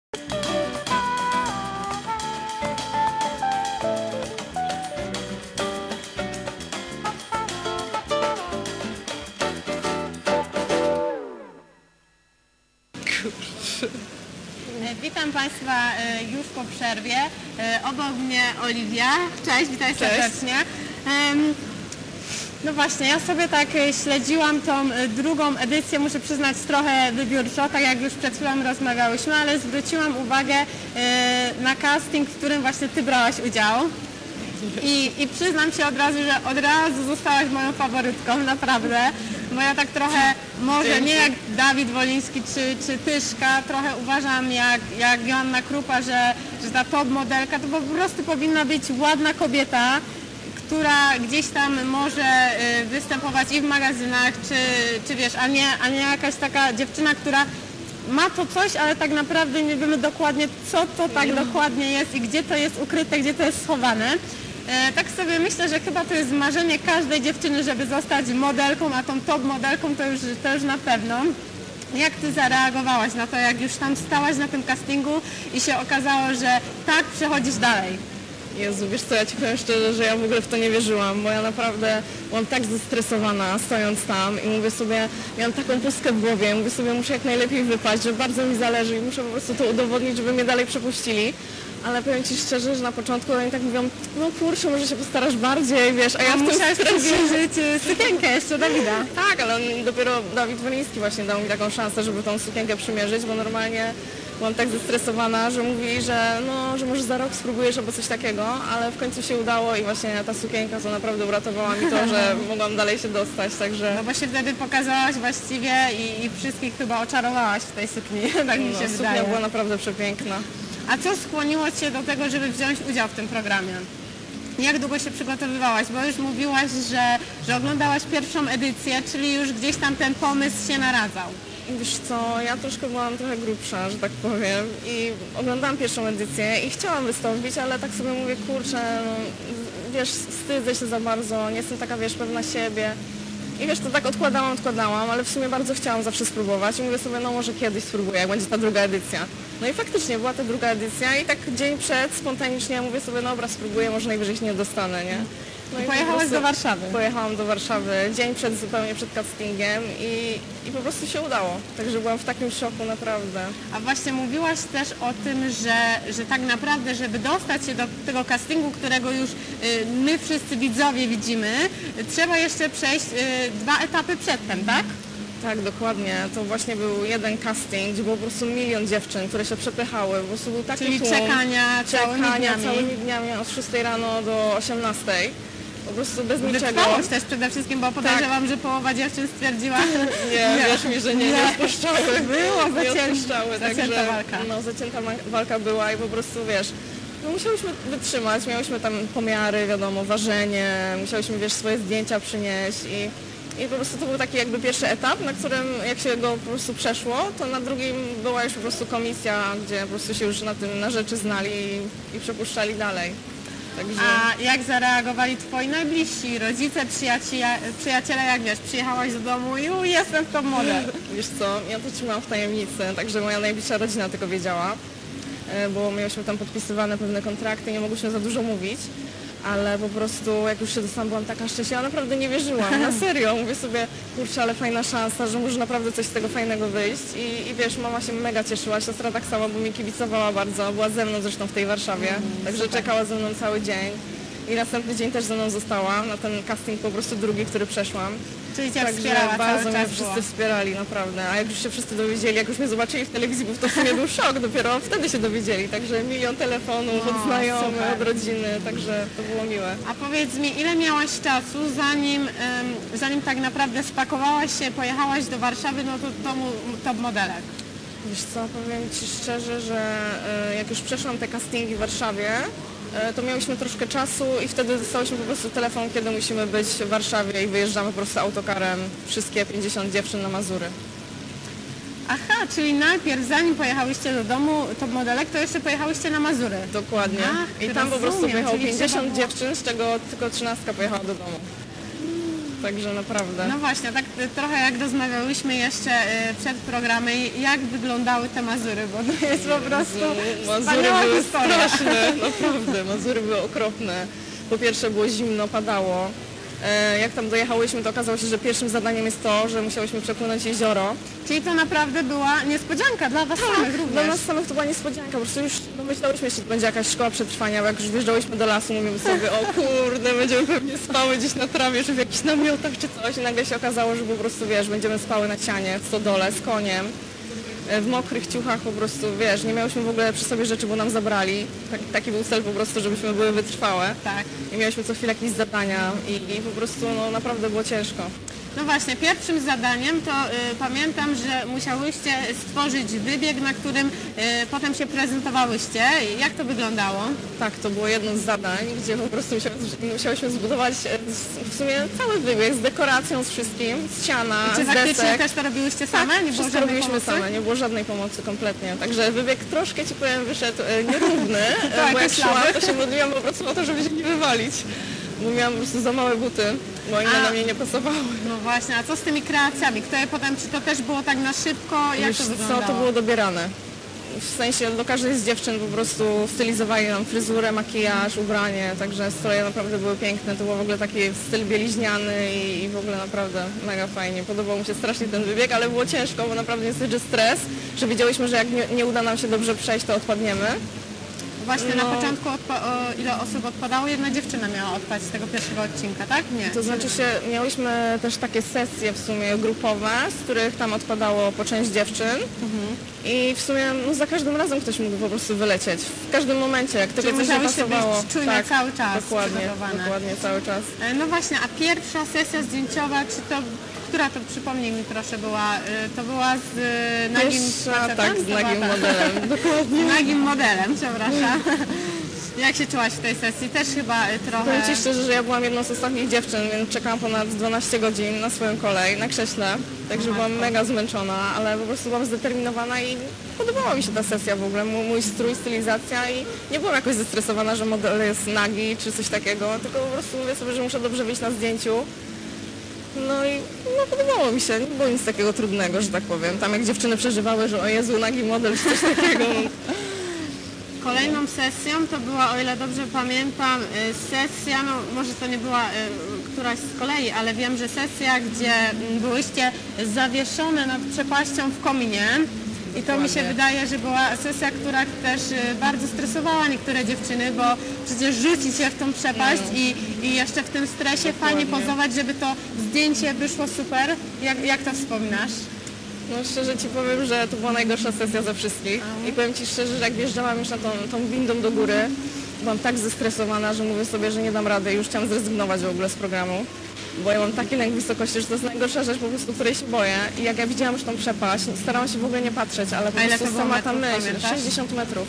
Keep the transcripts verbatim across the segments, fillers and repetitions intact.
Witam Państwa już po przerwie. Obok mnie Oliwia. Cześć, witaj serdecznie. No właśnie, ja sobie tak śledziłam tą drugą edycję, muszę przyznać trochę wybiórczo, tak jak już przed chwilą rozmawiałyśmy, ale zwróciłam uwagę na casting, w którym właśnie Ty brałaś udział. I, I przyznam się od razu, że od razu zostałaś moją faworytką, naprawdę. Bo ja tak trochę, może nie jak Dawid Woliński czy, czy Tyszka, trochę uważam jak, jak Joanna Krupa, że, że ta top modelka to po prostu powinna być ładna kobieta, która gdzieś tam może występować i w magazynach, czy, czy wiesz, a nie, a nie jakaś taka dziewczyna, która ma to coś, ale tak naprawdę nie wiemy dokładnie, co to tak dokładnie jest i gdzie to jest ukryte, gdzie to jest schowane. E, tak sobie myślę, że chyba to jest marzenie każdej dziewczyny, żeby zostać modelką, a tą top modelką to już, to już na pewno. Jak Ty zareagowałaś na to, jak już tam stałaś na tym castingu i się okazało, że tak, przechodzisz dalej? Jezu, wiesz co, ja Ci powiem szczerze, że ja w ogóle w to nie wierzyłam, bo ja naprawdę byłam tak zestresowana stojąc tam i mówię sobie, miałam taką pustkę w głowie, mówię sobie, muszę jak najlepiej wypaść, że bardzo mi zależy i muszę po prostu to udowodnić, żeby mnie dalej przepuścili. Ale powiem Ci szczerze, że na początku oni tak mówią, no kurczę, może się postarasz bardziej, wiesz, a ja w musiałaś przywierzyć sukienkę jeszcze Dawida. Tak, ale on, dopiero Dawid Woliński właśnie dał mi taką szansę, żeby tą sukienkę przymierzyć, bo normalnie byłam tak zestresowana, że mówi, że no, że może za rok spróbujesz albo coś takiego, ale w końcu się udało i właśnie ta sukienka to naprawdę uratowała mi to, że mogłam dalej się dostać, także... No bo się wtedy pokazałaś właściwie i, i wszystkich chyba oczarowałaś w tej sukni, tak mi się no, wydaje. Suknia była naprawdę przepiękna. A co skłoniło Cię do tego, żeby wziąć udział w tym programie? Jak długo się przygotowywałaś? Bo już mówiłaś, że, że oglądałaś pierwszą edycję, czyli już gdzieś tam ten pomysł się naradzał. Wiesz co, ja troszkę byłam trochę grubsza, że tak powiem i oglądałam pierwszą edycję i chciałam wystąpić, ale tak sobie mówię, kurczę, no, wiesz, wstydzę się za bardzo, nie jestem taka, wiesz, pewna siebie. I wiesz, to tak odkładałam, odkładałam, ale w sumie bardzo chciałam zawsze spróbować i mówię sobie, no może kiedyś spróbuję, jak będzie ta druga edycja. No i faktycznie była ta druga edycja i tak dzień przed spontanicznie mówię sobie, no dobra, spróbuję, może najwyżej się nie dostanę, nie? No i pojechałaś do Warszawy. Pojechałam do Warszawy dzień przed, zupełnie przed castingiem i, i po prostu się udało. Także byłam w takim szoku, naprawdę. A właśnie mówiłaś też o tym, że, że tak naprawdę, żeby dostać się do tego castingu, którego już y, my wszyscy widzowie widzimy, trzeba jeszcze przejść y, dwa etapy przedtem, tak? Tak, dokładnie. To właśnie był jeden casting, gdzie było po prostu milion dziewczyn, które się przepychały. Po prostu był taki Czyli tłum, czekania całymi czekania dniami. całymi dniami od szóstej rano do osiemnastej. Po prostu bez niczego. Wytrwałość też przede wszystkim, bo podejrzewam, tak, że połowa dziewczyn stwierdziła... Nie, nie, wierz mi, że nie, nie, nie odpuszczały. Było nie odpuszczały, zacięta także, walka. No, zacięta walka była i po prostu, wiesz, no musiałyśmy wytrzymać, miałyśmy tam pomiary, wiadomo, ważenie, musiałyśmy, wiesz, swoje zdjęcia przynieść i... I po prostu to był taki jakby pierwszy etap, na którym jak się go po prostu przeszło, to na drugim była już po prostu komisja, gdzie po prostu się już na tym na rzeczy znali i, i przepuszczali dalej. Także... A jak zareagowali Twoi najbliżsi, rodzice, przyjaciele, przyjaciele, jak wiesz, przyjechałaś do domu i u, jestem w top model. Wiesz co, ja to trzymałam w tajemnicy, także moja najbliższa rodzina tylko wiedziała, bo mieliśmy tam podpisywane pewne kontrakty, nie mogłyśmy za dużo mówić. Ale po prostu jak już się dostałam, byłam taka szczęśliwa, naprawdę nie wierzyłam, na serio, mówię sobie, kurczę, ale fajna szansa, że może naprawdę coś z tego fajnego wyjść i, i wiesz, mama się mega cieszyła, siostra tak samo, bo mi kibicowała bardzo, była ze mną zresztą w tej Warszawie, mm, także super. Czekała ze mną cały dzień i następny dzień też ze mną została, na ten casting po prostu drugi, który przeszłam. Czyli Cię Także wspierała bardzo cały mnie czas wszyscy było. wspierali, naprawdę. A jak już się wszyscy dowiedzieli, jak już mnie zobaczyli w telewizji, bo to w sumie był szok, dopiero wtedy się dowiedzieli. Także milion telefonów No, od znajomych, super. od rodziny, także to było miłe. A powiedz mi, ile miałaś czasu, zanim, ym, zanim tak naprawdę spakowałaś się, pojechałaś do Warszawy, no to domu top modelek? Wiesz co, powiem Ci szczerze, że y, jak już przeszłam te castingi w Warszawie, to miałyśmy troszkę czasu i wtedy dostałyśmy po prostu telefon, kiedy musimy być w Warszawie i wyjeżdżamy po prostu autokarem wszystkie pięćdziesiąt dziewczyn na Mazury. Aha, czyli najpierw, zanim pojechałyście do domu top modelek, to jeszcze pojechałyście na Mazury. Dokładnie. Ach, I tam po prostu rozumiem, pojechało czyli pięćdziesiąt trzeba było- dziewczyn, z czego tylko trzynastka pojechała do domu. także naprawdę. No właśnie, tak y, trochę jak rozmawiałyśmy jeszcze y, przed programem, jak wyglądały te Mazury, bo to jest po prostu Mazury wspaniała były historia. straszne, naprawdę, Mazury były okropne. Po pierwsze było zimno, padało. E, Jak tam dojechałyśmy, to okazało się, że pierwszym zadaniem jest to, że musiałyśmy przepłynąć jezioro. Czyli to naprawdę była niespodzianka dla Was samych również. Dla nas samych to była niespodzianka, po prostu już no, myślałyśmy, że to będzie jakaś szkoła przetrwania, bo jak już wjeżdżałyśmy do lasu, mówimy sobie, o kurde, będziemy pewnie spały gdzieś na trawie, czy w jakichś namiotach, czy coś, i nagle się okazało, że po prostu, wiesz, będziemy spały na cianie, w stodole, z koniem, e, w mokrych ciuchach, po prostu, wiesz, nie miałyśmy w ogóle przy sobie rzeczy, bo nam zabrali. Tak, taki był cel po prostu, żebyśmy były wytrwałe. Tak. I miałyśmy co chwilę jakieś zadania i, i po prostu, no naprawdę było ciężko. No właśnie, pierwszym zadaniem to y, pamiętam, że musiałyście stworzyć wybieg, na którym y, potem się prezentowałyście. Jak to wyglądało? Tak, to było jedno z zadań, gdzie po prostu musiałyśmy, musiałyśmy zbudować e, z- w sumie cały wybieg z dekoracją, z wszystkim, z siana, Czy z faktycznie desek. też to robiłyście same? Tak, Nie było wszystko żadnej robiliśmy pomocy? same, nie było żadnej pomocy kompletnie. Także wybieg troszkę ci powiem wyszedł e, nierówny, e, Tak, bo jak myślałam. szłam, to się modliłam po prostu o to, żeby się nie wywalić. Bo miałam po prostu za małe buty, bo inne A. na mnie nie pasowały. No właśnie, a co z tymi kreacjami? Kto je potem, czy to też było tak na szybko? Jak Wiesz to co, wyglądało? to było dobierane. W sensie do każdej z dziewczyn po prostu stylizowali nam fryzurę, makijaż, ubranie, także stroje naprawdę były piękne. To był w ogóle taki styl bieliźniany i, i w ogóle naprawdę mega fajnie. Podobał mi się strasznie ten wybieg, ale było ciężko, bo naprawdę jest że stres, że wiedziałyśmy, że jak nie, nie uda nam się dobrze przejść, to odpadniemy. Właśnie na no. początku odpa- o, ile osób odpadało? Jedna dziewczyna miała odpaść z tego pierwszego odcinka, tak? Nie. To znaczy się, miałyśmy też takie sesje w sumie grupowe, z których tam odpadało po część dziewczyn i w sumie no, za każdym razem ktoś mógł po prostu wylecieć. W każdym momencie, jak tylko Czyli coś nie musiałyście być pasowało. czujne cały czas, Dokładnie, przygotowane. dokładnie, cały czas. E, No właśnie, a pierwsza sesja zdjęciowa, czy to, która to, przypomnij mi proszę, była, y, to była z y, nagim Pierwsza, facetem? tak, To z była nagim ta- modelem, dokładnie. Z nagim modelem, przepraszam. Jak się czułaś w tej sesji? Też chyba y, trochę... Powiem Ci szczerze, że ja byłam jedną z ostatnich dziewczyn, więc czekałam ponad dwanaście godzin na swoją kolej, na krześle, także byłam mega zmęczona, ale po prostu byłam zdeterminowana i podobała mi się ta sesja w ogóle, mój, mój strój, stylizacja i nie byłam jakoś zestresowana, że model jest nagi czy coś takiego, tylko po prostu mówię sobie, że muszę dobrze wyjść na zdjęciu. No i no, podobało mi się, nie było nic takiego trudnego, że tak powiem. Tam jak dziewczyny przeżywały, że o Jezu, nagi model czy coś takiego. No. Kolejną sesją to była, o ile dobrze pamiętam, y, sesja, no może to nie była y, któraś z kolei, ale wiem, że sesja, gdzie mm, byłyście zawieszone nad przepaścią w kominie. I to mi się Dokładnie. wydaje, że była sesja, która też y, bardzo stresowała niektóre dziewczyny, bo przecież rzucić się w tą przepaść i, i jeszcze w tym stresie fajnie pozować, żeby to zdjęcie wyszło super. Jak, jak to wspominasz? No szczerze Ci powiem, że to była najgorsza sesja ze wszystkich i powiem Ci szczerze, że jak wjeżdżałam już na tą, tą windą do góry, byłam tak zestresowana, że mówię sobie, że nie dam rady, już chciałam zrezygnować w ogóle z programu, bo ja mam taki lęk wysokości, że to jest najgorsza rzecz po prostu, której się boję i jak ja widziałam już tą przepaść, starałam się w ogóle nie patrzeć, ale po A ile prostu to było sama ta metrów, myśl, pamiętasz? sześćdziesiąt metrów.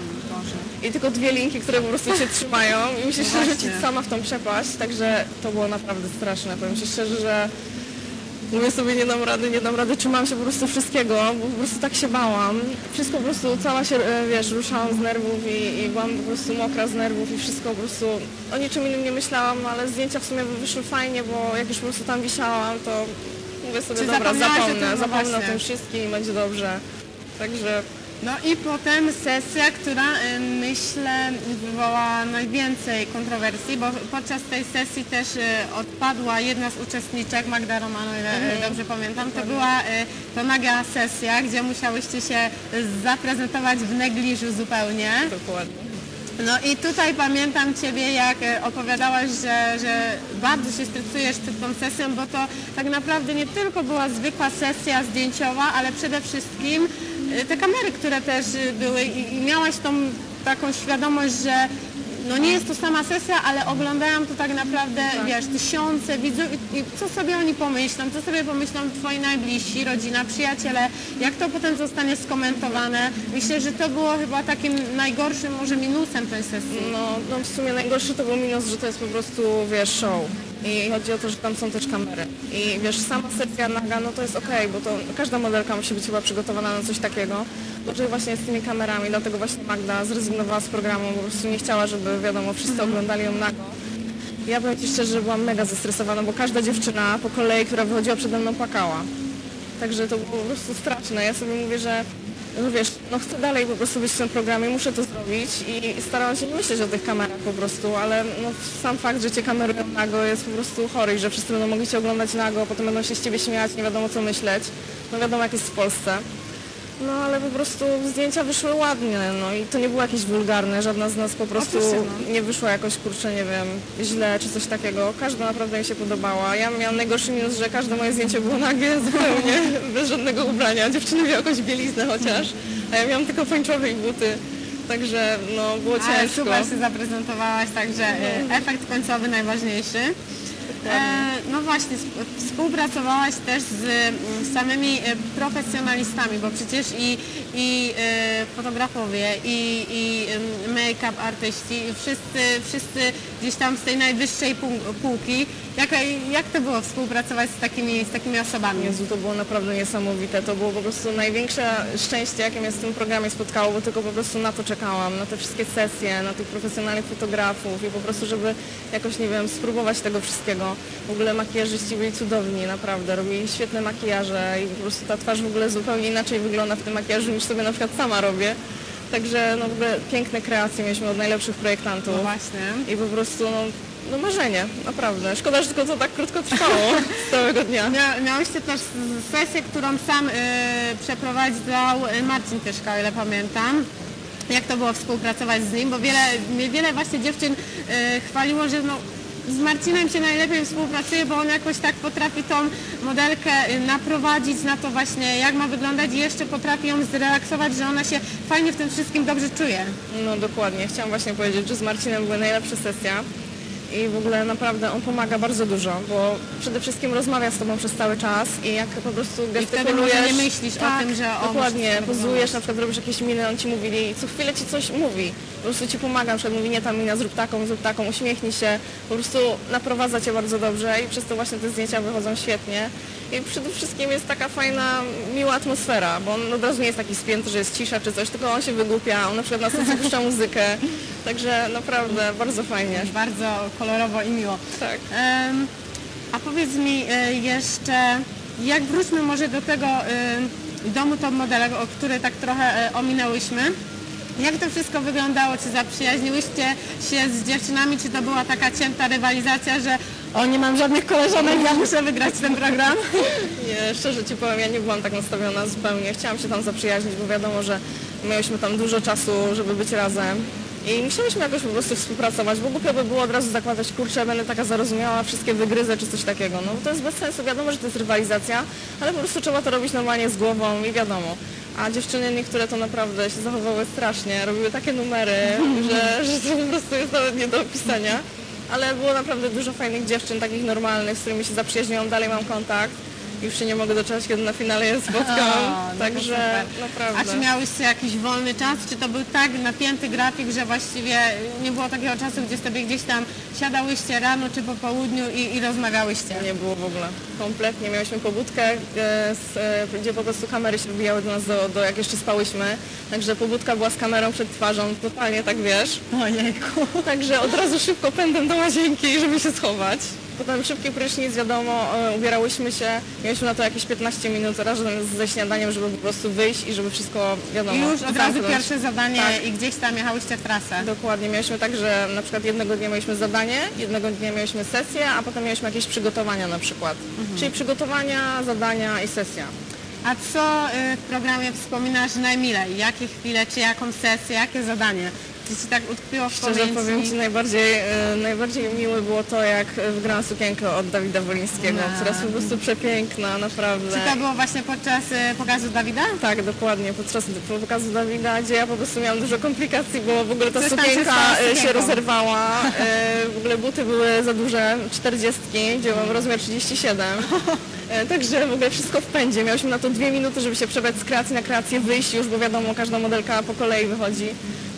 I tylko dwie linki, które po prostu się trzymają i musisz się Właśnie. rzucić sama w tą przepaść, także to było naprawdę straszne, powiem Ci szczerze, że mówię sobie, nie dam rady, nie dam rady, trzymałam się po prostu wszystkiego, bo po prostu tak się bałam. Wszystko po prostu, cała się, e, wiesz, ruszałam z nerwów i, i byłam po prostu mokra z nerwów i wszystko po prostu, o niczym innym nie myślałam, ale zdjęcia w sumie wyszły fajnie, bo jak już po prostu tam wisiałam, to mówię sobie, Czy dobra, zapomniałaś o zapomnę, tym? No zapomnę o właśnie. tym wszystkim i będzie dobrze. Także No i potem sesja, która y, myślę wywołała najwięcej kontrowersji, bo podczas tej sesji też y, odpadła jedna z uczestniczek, Magda Romano, ile Mhm. y, dobrze pamiętam. To była y, to naga sesja, gdzie musiałyście się y, zaprezentować w negliżu zupełnie. dokładnie. No i tutaj pamiętam Ciebie, jak e, opowiadałaś, że, że bardzo się stresujesz przed tą sesją, bo to tak naprawdę nie tylko była zwykła sesja zdjęciowa, ale przede wszystkim e, te kamery, które też e, były i, i miałaś tą taką świadomość, że no nie jest to sama sesja, ale oglądałam to tak naprawdę, wiesz, tysiące widzów i, i co sobie oni pomyślą, co sobie pomyślą Twoi najbliżsi, rodzina, przyjaciele, jak to potem zostanie skomentowane. Myślę, że to było chyba takim najgorszym może minusem tej sesji. No, no w sumie najgorszy to był minus, że to jest po prostu, wiesz, show. I chodzi o to, że tam są też kamery. I wiesz, sama sesja naga, no to jest okej, bo to każda modelka musi być chyba przygotowana na coś takiego. Gorzej właśnie z tymi kamerami, dlatego właśnie Magda zrezygnowała z programu, po prostu nie chciała, żeby wiadomo, wszyscy oglądali ją nago. Ja powiem Ci szczerze, że byłam mega zestresowana, bo każda dziewczyna po kolei, która wychodziła przede mną, płakała. Także to było po prostu straszne. Ja sobie mówię, że no wiesz, no chcę dalej po prostu być w tym programie, muszę to zrobić i starałam się nie myśleć o tych kamerach po prostu, ale no, sam fakt, że Cię kamerują nago jest po prostu chory i że wszyscy będą mogli Cię oglądać nago, potem będą się z Ciebie śmiać, nie wiadomo co myśleć. No wiadomo jak jest w Polsce. No ale po prostu zdjęcia wyszły ładnie, no i to nie było jakieś wulgarne, żadna z nas po prostu no. nie wyszła jakoś, kurczę, nie wiem, źle czy coś takiego. Każda naprawdę mi się podobała. Ja miałam najgorszy minus, że każde moje zdjęcie było nagie zupełnie, bez żadnego ubrania. Dziewczyny miały jakąś bieliznę chociaż, a ja miałam tylko pończowe i buty. Także no było ciężko. Ale super się zaprezentowałaś, także e, efekt końcowy najważniejszy. E, no właśnie, sp- współpracowałaś też z mm, samymi e, profesjonalistami, bo przecież i, i e, fotografowie, i, i em, make-up artyści, wszyscy, wszyscy gdzieś tam z tej najwyższej pół- półki. Jak, jak to było współpracować z takimi, z takimi osobami? Jezu, to było naprawdę niesamowite. To było po prostu największe szczęście, jakie mnie w tym programie spotkało, bo tylko po prostu na to czekałam, na te wszystkie sesje, na tych profesjonalnych fotografów i po prostu, żeby jakoś, nie wiem, spróbować tego wszystkiego. W ogóle makijażyści byli cudowni, naprawdę. Robili świetne makijaże i po prostu ta twarz w ogóle zupełnie inaczej wygląda w tym makijażu, niż sobie na przykład sama robię. Także no w ogóle piękne kreacje mieliśmy od najlepszych projektantów. No właśnie. I po prostu no, no marzenie, naprawdę. Szkoda, że tylko to tak krótko trwało z całego dnia. Mia, miałyście też sesję, którą sam y, przeprowadzał Marcin Tyszka, o ile pamiętam. Jak to było współpracować z nim, bo wiele, wiele właśnie dziewczyn y, chwaliło, że no, z Marcinem się najlepiej współpracuje, bo on jakoś tak potrafi tą modelkę naprowadzić na to właśnie, jak ma wyglądać i jeszcze potrafi ją zrelaksować, że ona się fajnie w tym wszystkim dobrze czuje. No dokładnie, chciałam właśnie powiedzieć, że z Marcinem były najlepsze sesje i w ogóle naprawdę on pomaga bardzo dużo, bo przede wszystkim rozmawia z Tobą przez cały czas i jak po prostu gestykulujesz... I wtedy może nie myślisz tak, o tym, że on... dokładnie, pozujesz, na przykład robisz jakieś miny, on Ci mówi i co chwilę Ci coś mówi. Po prostu Ci pomaga, na przykład mówi nie ta mina, zrób taką, zrób taką, uśmiechnij się, po prostu naprowadza Cię bardzo dobrze i przez to właśnie te zdjęcia wychodzą świetnie. I przede wszystkim jest taka fajna, miła atmosfera, bo on od razu nie jest taki spięty, że jest cisza czy coś, tylko on się wygłupia, on na przykład na sesji puszcza muzykę, także naprawdę bardzo fajnie. Bardzo kolorowo i miło. Tak. Em, a powiedz mi e, jeszcze, jak wróćmy może do tego e, domu top modelek, o który tak trochę e, ominęłyśmy. Jak to wszystko wyglądało? Czy zaprzyjaźniłyście się z dziewczynami? Czy to była taka cięta rywalizacja, że o, nie mam żadnych koleżanek, ja muszę wygrać ten program? Nie, szczerze Ci powiem, ja nie byłam tak nastawiona zupełnie. Chciałam się tam zaprzyjaźnić, bo wiadomo, że mieliśmy tam dużo czasu, żeby być razem. I musieliśmy jakoś po prostu współpracować, bo głupio by było od razu zakładać, kurczę, będę taka zarozumiała, wszystkie wygryzę czy coś takiego. No to jest bez sensu, wiadomo, że to jest rywalizacja, ale po prostu trzeba to robić normalnie z głową i wiadomo. A dziewczyny niektóre to naprawdę się zachowały strasznie, robiły takie numery, że, że to po prostu jest nawet nie do opisania. Ale było naprawdę dużo fajnych dziewczyn, takich normalnych, z którymi się zaprzyjaźniłam, dalej mam kontakt. Już się nie mogę doczekać, kiedy na finale je spotkam, O, no także to naprawdę. A czy miałyście jakiś wolny czas, czy to był tak napięty grafik, że właściwie nie było takiego czasu, gdzie sobie gdzieś tam siadałyście rano czy po południu i, i rozmawiałyście? Nie było w ogóle, kompletnie. Miałyśmy pobudkę, e, z, e, gdzie po prostu kamery się wbijały do nas, do, do, jak jeszcze spałyśmy, także pobudka była z kamerą przed twarzą, totalnie tak wiesz. Ojejku. Także od razu szybko pędem do łazienki, żeby się schować. Potem szybki prysznic, wiadomo, e, ubierałyśmy się, mieliśmy na to jakieś piętnaście minut razem ze śniadaniem, żeby po prostu wyjść i żeby wszystko, wiadomo, I już od razu zamknąć. pierwsze zadanie Tak. i gdzieś tam jechałyście w trasę. Dokładnie, mieliśmy tak, że na przykład jednego dnia mieliśmy zadanie, jednego dnia mieliśmy sesję, a potem mieliśmy jakieś przygotowania na przykład. Mhm. Czyli przygotowania, zadania i sesja. A co y, w programie wspominasz najmilej? Jakie chwile, czy jaką sesję, jakie zadanie? Co Ci tak utkwiło w Szczerze pamięci? powiem Ci, najbardziej, e, najbardziej miłe było to, jak wygrałam sukienkę od Dawida Wolińskiego, No. która jest po prostu przepiękna, naprawdę. Czy to było właśnie podczas y, pokazu Dawida? Tak, dokładnie, podczas pokazu Dawida, gdzie ja po prostu miałam dużo komplikacji, bo w ogóle ta Coś tam się sukienka stało z e, się sukienką. rozerwała, e, w ogóle buty były za duże, czterdziestki, gdzie mam rozmiar trzydzieści siedem. E, Także w ogóle wszystko w pędzie. Miałyśmy na to dwie minuty, żeby się przebrać z kreacji na kreację, wyjść już, bo wiadomo, każda modelka po kolei wychodzi.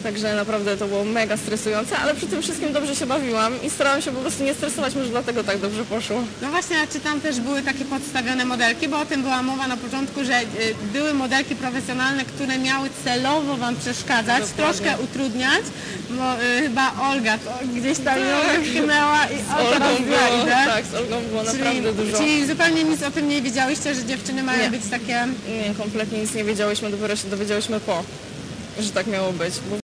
Także naprawdę to było mega stresujące, ale przy tym wszystkim dobrze się bawiłam i starałam się po prostu nie stresować, może dlatego tak dobrze poszło. No właśnie, a czy tam też były takie podstawione modelki, bo o tym była mowa na początku, że y, były modelki profesjonalne, które miały celowo Wam przeszkadzać, Dokładnie. troszkę utrudniać, bo y, chyba Olga to gdzieś tam ją Tak. wypchnęła i Z o, teraz Olgą ja było, idę. tak, z Olgą było Czyli, naprawdę dużo. czyli zupełnie nic o tym nie wiedziałyście, że dziewczyny mają Nie. być takie... Nie, kompletnie nic nie wiedziałyśmy, dopiero się dowiedziałyśmy po, że tak miało być. Bo